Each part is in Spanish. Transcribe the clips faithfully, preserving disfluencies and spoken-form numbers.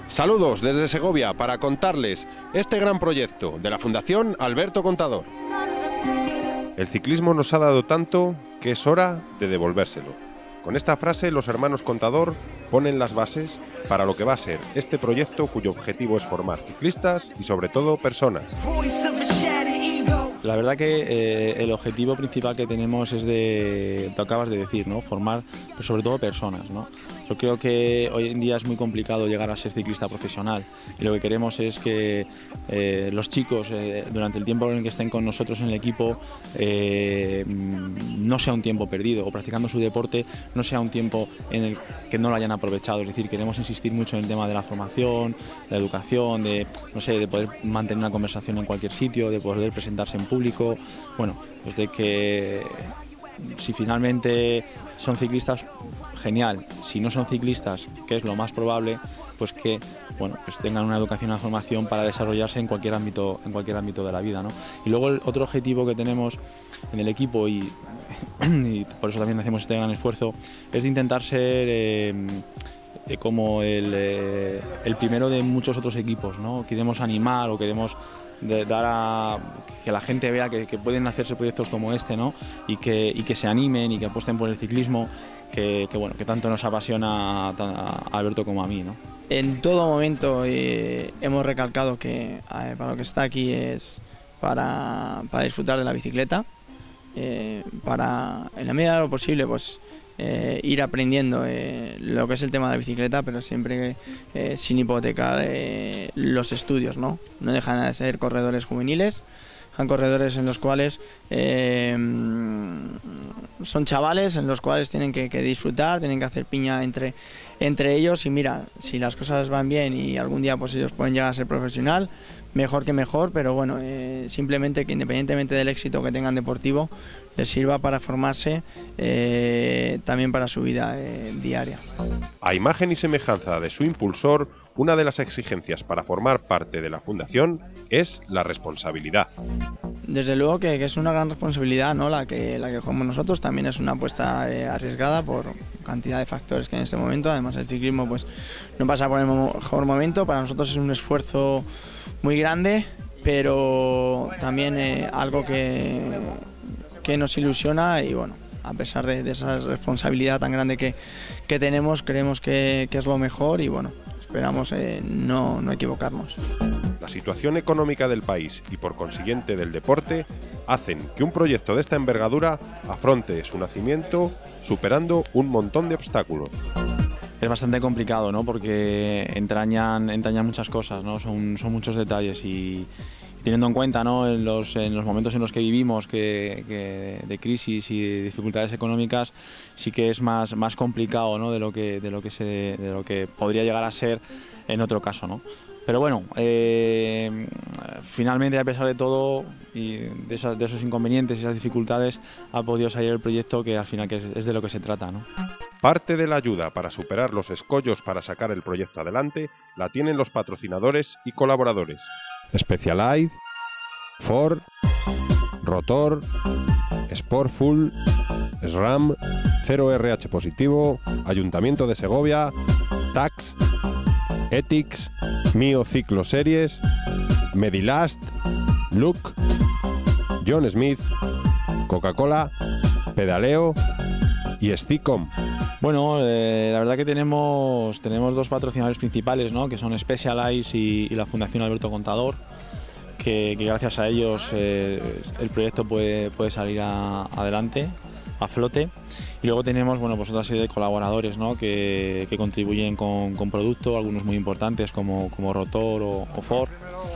Saludos desde Segovia para contarles este gran proyecto de la Fundación Alberto Contador. El ciclismo nos ha dado tanto que es hora de devolvérselo. Con esta frase los hermanos Contador ponen las bases para lo que va a ser este proyecto, cuyo objetivo es formar ciclistas y sobre todo personas. La verdad que eh, el objetivo principal que tenemos es de, tú acabas de decir, ¿no? Formar pero sobre todo personas, ¿no? Yo creo que hoy en día es muy complicado llegar a ser ciclista profesional y lo que queremos es que eh, los chicos eh, durante el tiempo en el que estén con nosotros en el equipo eh, no sea un tiempo perdido, o practicando su deporte no sea un tiempo en el que no lo hayan aprovechado. Es decir, queremos insistir mucho en el tema de la formación, la educación, de, no sé, de poder mantener una conversación en cualquier sitio, de poder presentarse en público, bueno, pues de que si finalmente son ciclistas, genial. Si no son ciclistas, que es lo más probable, pues que bueno, pues tengan una educación y una formación para desarrollarse en cualquier ámbito, en cualquier ámbito de la vida, ¿no? Y luego el otro objetivo que tenemos en el equipo, y, y por eso también hacemos este gran esfuerzo, es de intentar ser eh, eh, como el, eh, el primero de muchos otros equipos, ¿no? Queremos animar o queremos de dar a que la gente vea que, que pueden hacerse proyectos como este, ¿no? y, que, y que se animen y que apuesten por el ciclismo, que, que, bueno, que tanto nos apasiona a, a Alberto como a mí, ¿no? En todo momento eh, hemos recalcado que eh, para lo que está aquí es para, para disfrutar de la bicicleta, eh, para en la medida de lo posible pues Eh, ir aprendiendo eh, lo que es el tema de la bicicleta, pero siempre eh, sin hipotecar eh, los estudios, ¿no? No dejan de ser corredores juveniles, son corredores en los cuales eh, son chavales en los cuales tienen que, que disfrutar, tienen que hacer piña entre, entre ellos, y mira, si las cosas van bien y algún día pues ellos pueden llegar a ser profesional, mejor que mejor, pero bueno, eh, simplemente que independientemente del éxito que tengan deportivo, les sirva para formarse eh, también para su vida eh, diaria. A imagen y semejanza de su impulsor, una de las exigencias para formar parte de la Fundación es la responsabilidad. Desde luego que, que es una gran responsabilidad, ¿no? la que la que cogemos nosotros. También es una apuesta eh, arriesgada por cantidad de factores que en este momento, además el ciclismo pues no pasa por el mejor momento. Para nosotros es un esfuerzo muy grande, pero también eh, algo que, que nos ilusiona, y bueno, a pesar de, de esa responsabilidad tan grande que, que tenemos, creemos que, que es lo mejor, y bueno, esperamos eh, no, no equivocarnos. La situación económica del país y por consiguiente del deporte hacen que un proyecto de esta envergadura afronte su nacimiento superando un montón de obstáculos. Es bastante complicado, ¿no? Porque entrañan, entrañan muchas cosas, ¿no? Son, son muchos detalles, y teniendo en cuenta, ¿no? en, los, en los momentos en los que vivimos que, que de crisis y de dificultades económicas, sí que es más, más complicado, ¿no? de, lo que, de, lo que se, de lo que podría llegar a ser en otro caso, ¿no? Pero bueno, eh, finalmente, a pesar de todo y de, esas, de esos inconvenientes y esas dificultades, ha podido salir el proyecto, que al final que es, es de lo que se trata, ¿no? Parte de la ayuda para superar los escollos para sacar el proyecto adelante la tienen los patrocinadores y colaboradores. Specialized, Ford, Rotor, Sportful, SRAM, cero R H positivo, Ayuntamiento de Segovia, Tax, Ethics, Mio Ciclo Series, Medilast, Look, John Smith, Coca-Cola, Pedaleo y Sticom. Bueno, eh, la verdad que tenemos, tenemos dos patrocinadores principales, ¿no? Que son Specialized y, y la Fundación Alberto Contador, que, que gracias a ellos eh, el proyecto puede, puede salir a, adelante, a flote. Y luego tenemos, bueno, pues otra serie de colaboradores, ¿no? que, que contribuyen con, con producto, algunos muy importantes como, como Rotor o, o Ford.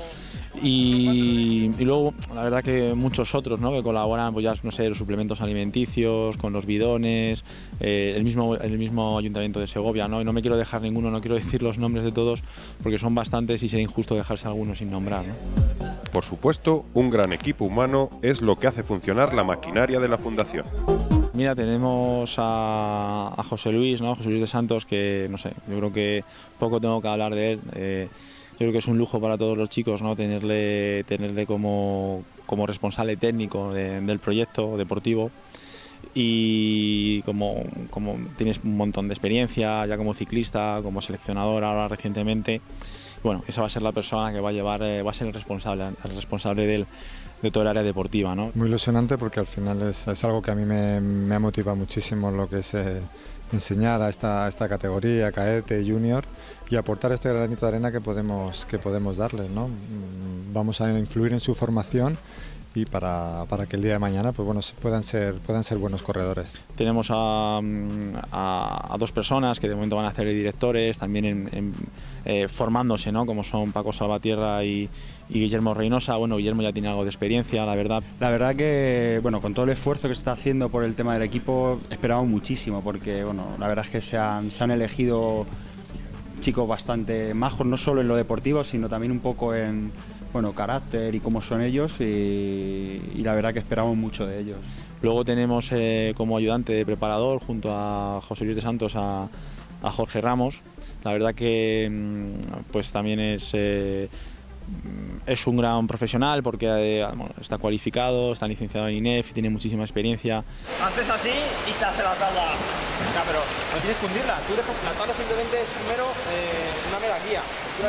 Y, y luego, la verdad que muchos otros, ¿no? que colaboran, pues ya no sé, los suplementos alimenticios, con los bidones, eh, el, mismo, el mismo Ayuntamiento de Segovia, ¿no? Y no me quiero dejar ninguno, no quiero decir los nombres de todos, porque son bastantes y sería injusto dejarse algunos sin nombrar, ¿no? Por supuesto, un gran equipo humano es lo que hace funcionar la maquinaria de la Fundación. Mira, tenemos a, a José Luis, ¿no? José Luis de Santos, que no sé, yo creo que poco tengo que hablar de él. Eh, yo creo que es un lujo para todos los chicos, ¿no? Tenerle, tenerle como, como responsable técnico de, del proyecto deportivo. y como, como tienes un montón de experiencia ya como ciclista, como seleccionador ahora recientemente, bueno, esa va a ser la persona que va a llevar, eh, va a ser el responsable, el responsable del, de todo el área deportiva, ¿no? Muy ilusionante porque al final es, es algo que a mí me, me motiva muchísimo, lo que es eh, enseñar a esta, a esta categoría, cadete, junior, y aportar este granito de arena que podemos, que podemos darles, ¿no? Vamos a influir en su formación y para, para que el día de mañana pues bueno, puedan ser, puedan ser buenos corredores. Tenemos a, a, a dos personas que de momento van a ser directores, también en, en, eh, formándose, ¿no? Como son Paco Salvatierra y, y Guillermo Reynosa. Bueno, Guillermo ya tiene algo de experiencia, la verdad. La verdad que, bueno, con todo el esfuerzo que se está haciendo por el tema del equipo, esperamos muchísimo, porque, bueno, la verdad es que se han, se han elegido chicos bastante majos, no solo en lo deportivo, sino también un poco en, bueno, carácter y cómo son ellos, y, y la verdad que esperamos mucho de ellos. Luego tenemos eh, como ayudante de preparador junto a José Luis de Santos a, a Jorge Ramos. La verdad que pues también es, eh, es un gran profesional porque eh, bueno, está cualificado, está licenciado en I N E F y tiene muchísima experiencia. Haces así y te hace la tabla. Ya, pero no tienes que hundirla. Tú dejas, la tabla simplemente es primero eh, una mera guía.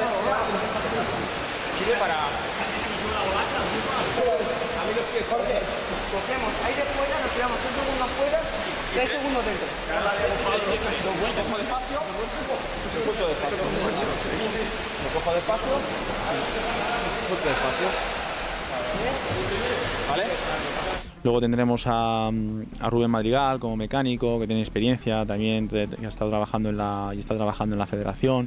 Sirve para... A mí los pies, Jorge. Cogemos aire fuera, nos tiramos un segundo afuera, tres segundos dentro. Cojo despacio, suelto despacio. Lo cojo despacio, suelto despacio. ¿Vale? Luego tendremos a, a Rubén Madrigal como mecánico, que tiene experiencia también, que ha estado trabajando en la, y está trabajando en la federación.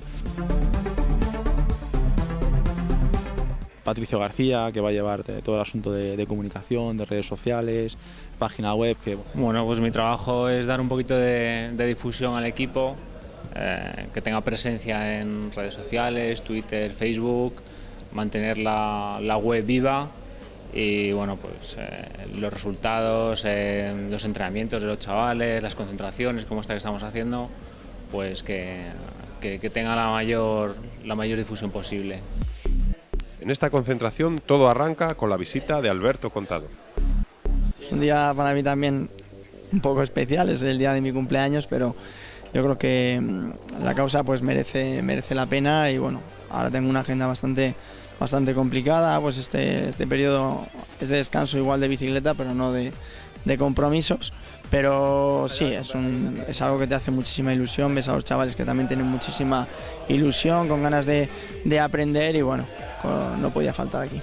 Patricio García, que va a llevar todo el asunto de, de comunicación, de redes sociales, página web. Que... Bueno, pues mi trabajo es dar un poquito de, de difusión al equipo, eh, que tenga presencia en redes sociales, Twitter, Facebook, mantener la, la web viva y bueno, pues eh, los resultados, eh, los entrenamientos de los chavales, las concentraciones como esta que estamos haciendo, pues que, que, que tenga la mayor, la mayor difusión posible. En esta concentración todo arranca con la visita de Alberto Contador. Es un día para mí también un poco especial, es el día de mi cumpleaños, pero yo creo que la causa pues merece, merece la pena y bueno, ahora tengo una agenda bastante, bastante complicada, pues este, este periodo es de descanso igual de bicicleta, pero no de, de compromisos, pero sí, es, un, es algo que te hace muchísima ilusión, ves a los chavales que también tienen muchísima ilusión, con ganas de, de aprender y bueno, no podía faltar aquí.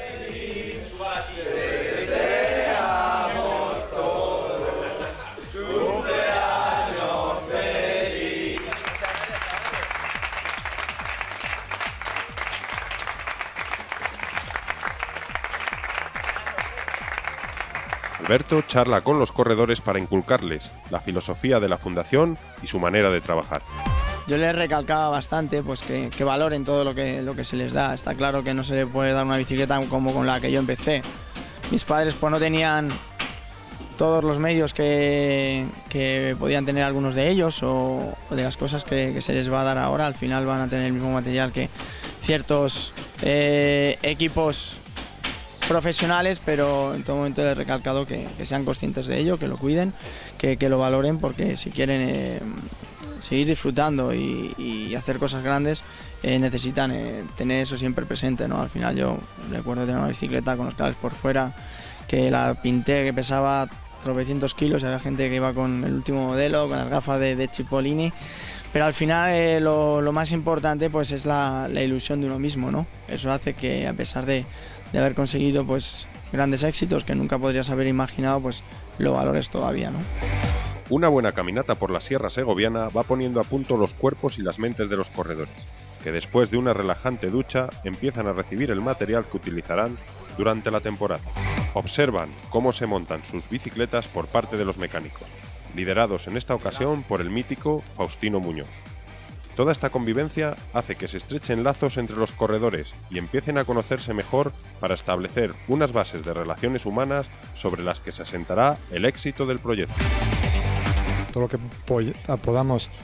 Alberto charla con los corredores para inculcarles la filosofía de la fundación y su manera de trabajar. Yo les recalcaba bastante pues que, que valoren todo lo que, lo que se les da. Está claro que no se les puede dar una bicicleta como con la que yo empecé. Mis padres pues no tenían todos los medios que, que podían tener algunos de ellos o, o de las cosas que, que se les va a dar ahora. Al final van a tener el mismo material que ciertos eh, equipos profesionales, pero en todo momento he recalcado que, que sean conscientes de ello, que lo cuiden, que, que lo valoren, porque si quieren eh, seguir disfrutando y, y hacer cosas grandes, eh, necesitan eh, tener eso siempre presente, ¿no? Al final yo recuerdo tener una bicicleta con los cables por fuera, que la pinté, que pesaba tropecientos kilos, había gente que iba con el último modelo, con las gafas de, de Cipollini, pero al final eh, lo, lo más importante pues es la, la ilusión de uno mismo, ¿no? Eso hace que a pesar de, de haber conseguido pues grandes éxitos que nunca podrías haber imaginado, pues lo valores todavía, ¿no? Una buena caminata por la Sierra Segoviana va poniendo a punto los cuerpos y las mentes de los corredores, que después de una relajante ducha empiezan a recibir el material que utilizarán durante la temporada. Observan cómo se montan sus bicicletas por parte de los mecánicos, liderados en esta ocasión por el mítico Faustino Muñoz. Toda esta convivencia hace que se estrechen lazos entre los corredores y empiecen a conocerse mejor para establecer unas bases de relaciones humanas sobre las que se asentará el éxito del proyecto. Todo lo que podamos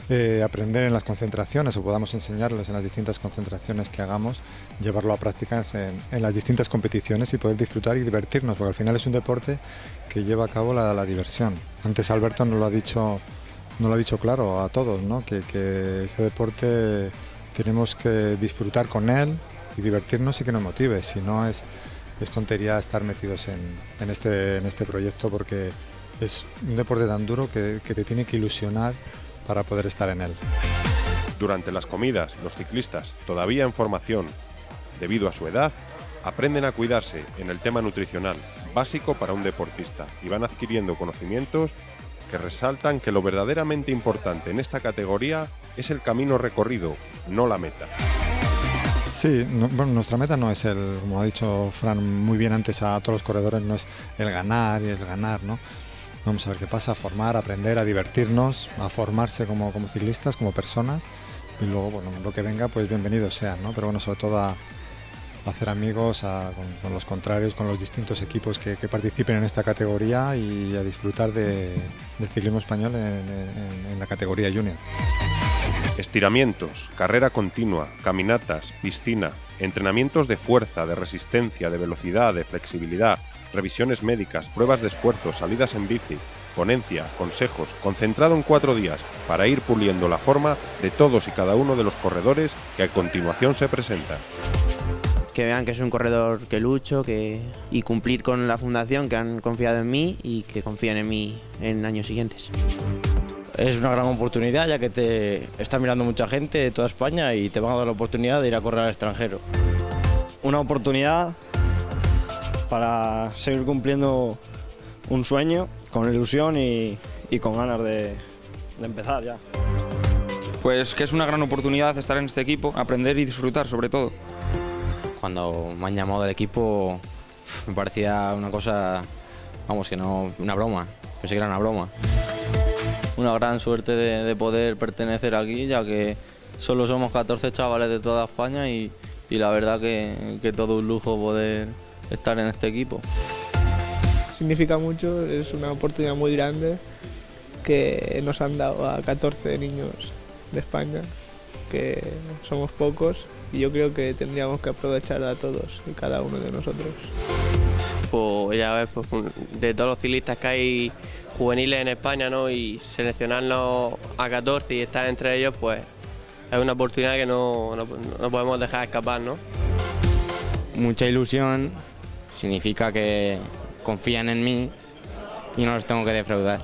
eh, aprender en las concentraciones o podamos enseñarles en las distintas concentraciones que hagamos, llevarlo a prácticas en, en las distintas competiciones y poder disfrutar y divertirnos, porque al final es un deporte que lleva a cabo la, la diversión. Antes Alberto nos lo ha dicho, nos lo ha dicho claro a todos, ¿no? que, que ese deporte tenemos que disfrutar con él y divertirnos y que nos motive, si no es, es tontería estar metidos en, en, este, en este proyecto, porque es un deporte tan duro que, que te tiene que ilusionar para poder estar en él. Durante las comidas, los ciclistas, todavía en formación, debido a su edad, aprenden a cuidarse en el tema nutricional, básico para un deportista, y van adquiriendo conocimientos que resaltan que lo verdaderamente importante en esta categoría es el camino recorrido, no la meta. Sí, no, bueno, nuestra meta no es el, como ha dicho Fran muy bien antes a todos los corredores, no es el ganar y el ganar, ¿no? Vamos a ver qué pasa, a formar, a aprender, a divertirnos, a formarse como, como ciclistas, como personas, y luego, bueno, lo que venga, pues bienvenido sea, ¿no? Pero bueno, sobre todo a, a hacer amigos a, con, con los contrarios, con los distintos equipos que, que participen en esta categoría y a disfrutar de, del ciclismo español en, en, en la categoría junior. Estiramientos, carrera continua, caminatas, piscina, entrenamientos de fuerza, de resistencia, de velocidad, de flexibilidad, revisiones médicas, pruebas de esfuerzo, salidas en bici, ponencia, consejos, concentrado en cuatro días para ir puliendo la forma de todos y cada uno de los corredores que a continuación se presentan. Que vean que soy un corredor que lucho que, y cumplir con la fundación, que han confiado en mí y que confían en mí en años siguientes. Es una gran oportunidad, ya que te está mirando mucha gente de toda España y te van a dar la oportunidad de ir a correr al extranjero. Una oportunidad para seguir cumpliendo un sueño con ilusión y, y con ganas de, de empezar ya. Pues que es una gran oportunidad estar en este equipo, aprender y disfrutar sobre todo. Cuando me han llamado del equipo me parecía una cosa, vamos, que no, una broma, pensé que era una broma. Una gran suerte de, de poder pertenecer aquí, ya que solo somos catorce chavales de toda España y, y la verdad que, que todo un lujo poder estar en este equipo. Significa mucho, es una oportunidad muy grande que nos han dado a catorce niños de España, que somos pocos y yo creo que tendríamos que aprovechar a todos y cada uno de nosotros. Pues ya ves, pues, de todos los ciclistas que hay juveniles en España, ¿no? Y seleccionarnos a catorce y estar entre ellos, pues es una oportunidad que no, no, no podemos dejar escapar, ¿no? Mucha ilusión, significa que confían en mí y no los tengo que defraudar.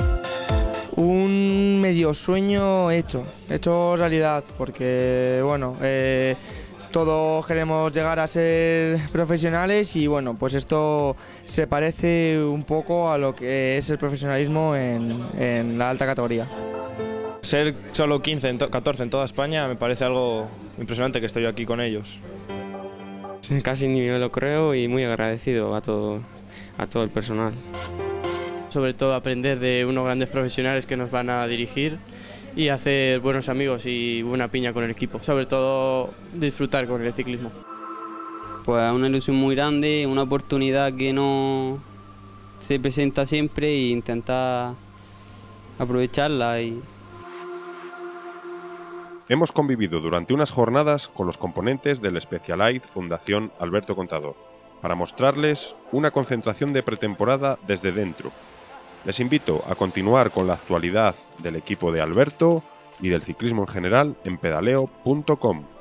Un medio sueño hecho, hecho realidad, porque bueno, eh, todos queremos llegar a ser profesionales y bueno, pues esto se parece un poco a lo que es el profesionalismo en, en la alta categoría. Ser solo quince, catorce en toda España me parece algo impresionante que estoy aquí con ellos. Casi ni me lo creo y muy agradecido a todo, a todo el personal. Sobre todo aprender de unos grandes profesionales que nos van a dirigir y hacer buenos amigos y buena piña con el equipo. Sobre todo disfrutar con el ciclismo. Pues una ilusión muy grande, una oportunidad que no se presenta siempre e intentar aprovecharla. Y... Hemos convivido durante unas jornadas con los componentes del Specialized Fundación Alberto Contador para mostrarles una concentración de pretemporada desde dentro. Les invito a continuar con la actualidad del equipo de Alberto y del ciclismo en general en pedaleo punto com.